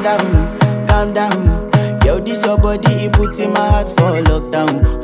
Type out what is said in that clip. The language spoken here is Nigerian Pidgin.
calm down. Yo, this your body, it puts in my heart for lockdown,